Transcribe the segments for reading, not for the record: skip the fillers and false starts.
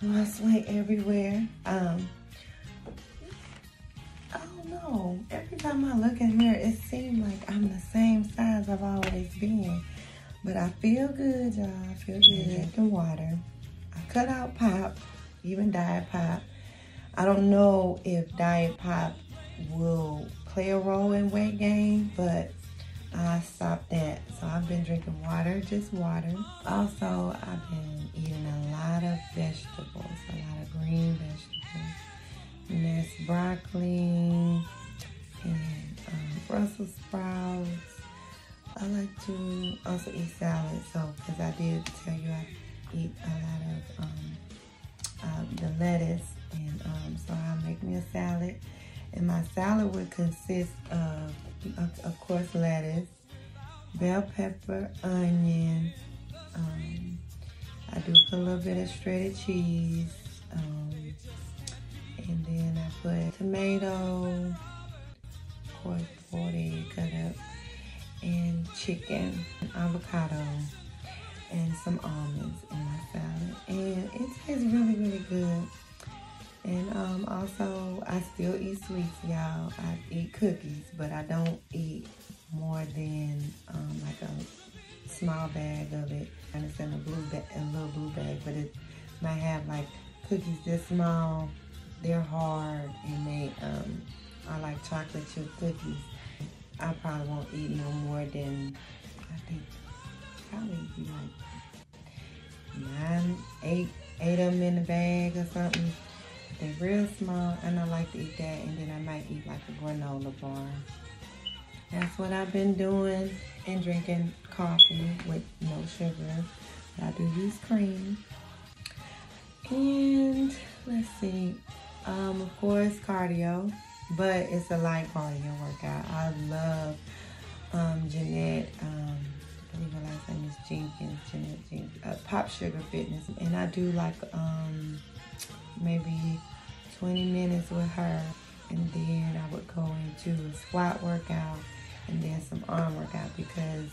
Lost weight everywhere. I don't know. Every time I look in the mirror, it seems like I'm the same size I've always been. But I feel good, y'all. I feel good. Drinking water. I cut out pop, even diet pop. I don't know if diet pop will play a role in weight gain, but I stopped that. So I've been drinking water, just water. Also, I've been eating a lot of vegetables, a lot of green vegetables. And that's broccoli and Brussels sprouts. I like to also eat salad, so because I did tell you I eat a lot of the lettuce, and so I'll make me a salad. And my salad would consist of course, lettuce, bell pepper, onion. I do put a little bit of shredded cheese, and then I put tomato, of course, boiled egg cut up, and chicken, and avocado, and some almonds in my salad. And it tastes really, really good. And also, I still eat sweets, y'all. I eat cookies, but I don't eat more than like a small bag of it. And it's in a little blue bag, but it might have like cookies this small. They're hard, and I like chocolate chip cookies. I probably won't eat no more than, I think, probably like 8 of them in the bag or something. They're real small, and I like to eat that, and then I might eat like a granola bar. That's what I've been doing, and drinking coffee with no sugar. But I do use cream. And let's see, of course, cardio, but it's a light cardio workout. I love Jeanette, I believe her last name is Jenkins, Jeanette Jenkins, Pop Sugar Fitness, and I do like maybe 20 minutes with her, and then I would go into a squat workout and then some arm workout, because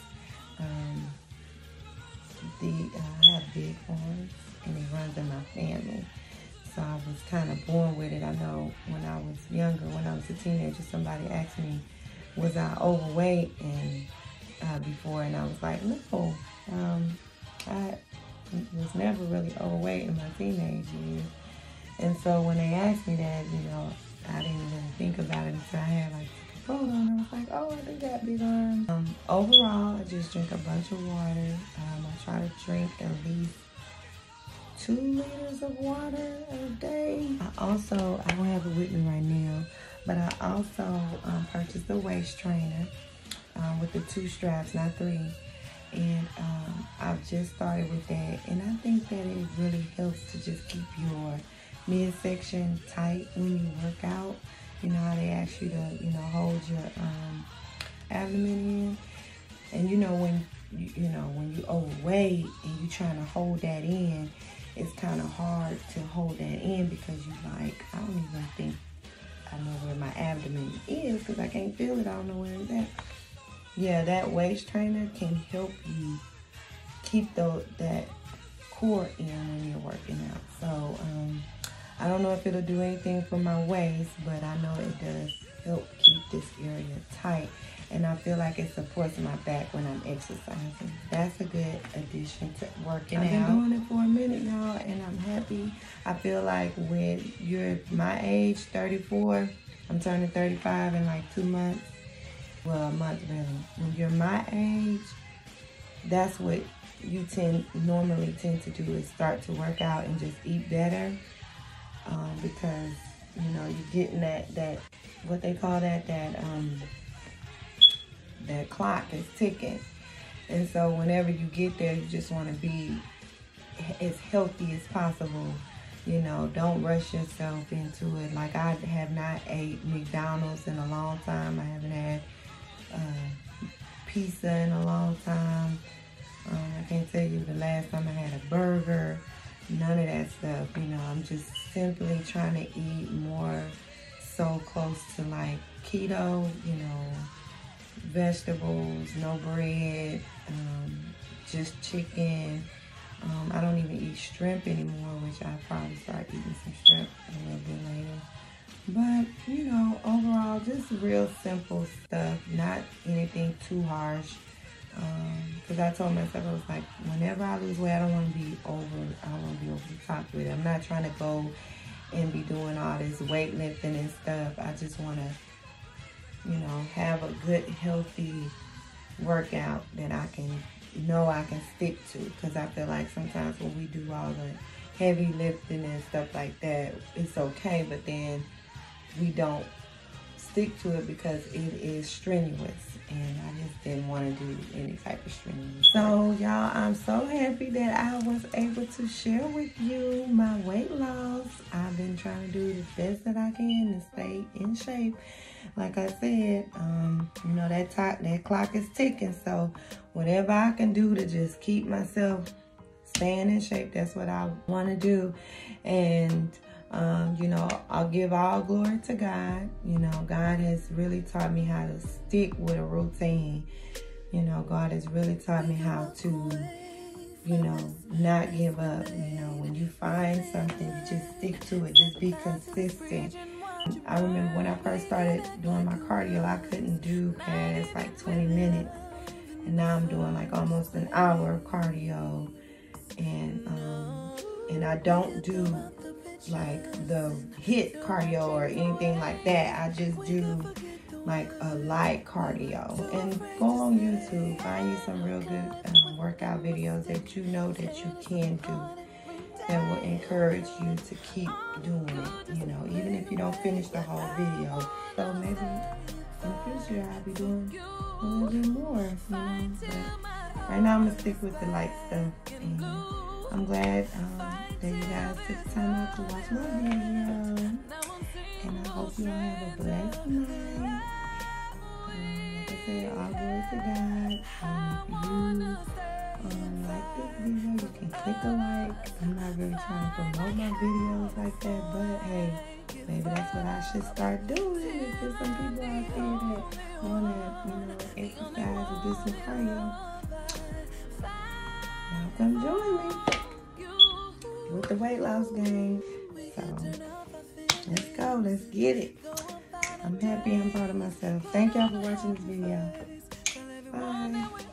I have big arms and it runs in my family. So I was kind of born with it. I know when I was younger, when I was a teenager, somebody asked me, was I overweight and before, and I was like, no, I was never really overweight in my teenage years. And so when they asked me that, you know, I didn't really think about it until I had like a photo, and I was like, oh, I do got big arms. Overall, I just drink a bunch of water. I try to drink at least 2 liters of water a day. I don't have it with me right now, but I also purchased a waist trainer with the 2 straps, not 3. And I've just started with that, and I think that it really helps to just keep your midsection tight when you work out. You know how they ask you to, you know, hold your abdomen in, and you know when you overweight and you trying to hold that in, it's kind of hard to hold that in, because you like, I don't even think I know where my abdomen is, because I can't feel it. I don't know where it's at. Yeah, that waist trainer can help you keep that core in when you're working out. So I don't know if it'll do anything for my waist, but I know it does help keep this area tight. And I feel like it supports my back when I'm exercising. That's a good addition to working out. I've been doing it for a minute, y'all, and I'm happy. I feel like when you're my age, 34, I'm turning 35 in like 2 months. Well, a month really. When you're my age, that's what you normally tend to do, is start to work out and just eat better. Because, you know, you're getting that what they call that clock is ticking. And so whenever you get there, you just want to be as healthy as possible. You know, don't rush yourself into it. Like, I have not ate McDonald's in a long time. I haven't had pizza in a long time. I can't tell you the last time I had a burger. None of that stuff. You know, I'm just simply trying to eat more so close to like keto, you know, vegetables, no bread, just chicken. I don't even eat shrimp anymore, which I'll probably start eating some shrimp a little bit later. But, you know, overall, just real simple stuff, not anything too harsh. Because I told myself, I was like, whenever I lose weight, I don't want to be over the top with it. I'm not trying to go and be doing all this weightlifting and stuff. I just want to, you know, have a good, healthy workout that I can stick to. Because I feel like sometimes when we do all the heavy lifting and stuff like that, it's okay, but then we don't stick to it because it is strenuous, and I just didn't want to do any type of strenuous. So y'all, I'm so happy that I was able to share with you my weight loss. I've been trying to do the best that I can to stay in shape. Like I said, you know, that clock is ticking, so whatever I can do to just keep myself staying in shape, that's what I want to do. And you know, I'll give all glory to God. You know, God has really taught me how to stick with a routine. You know, God has really taught me how to, you know, not give up. You know, when you find something, you just stick to it. Just be consistent. I remember when I first started doing my cardio, I couldn't do past like 20 minutes. And now I'm doing like almost an hour of cardio. And I don't do like the HIIT cardio or anything like that. I just do like a light cardio. And go on YouTube, find you some real good workout videos that you know that you can do, that will encourage you to keep doing it, you know, even if you don't finish the whole video. So maybe in the future I'll be doing a little bit more, you know, but right now I'm gonna stick with the light stuff. And I'm glad that you guys took the time out to watch my video. And I hope you all have a blessed night. Like I said, all glory to God. And if you like this video, you can click a like. I'm not really trying to promote my videos like that, but hey, maybe that's what I should start doing. If there's some people out there that want to, you know, exercise or do some cardio, y'all come join me with the weight loss game. So let's go, let's get it. I'm happy, I'm proud of myself. Thank y'all for watching this video. Bye.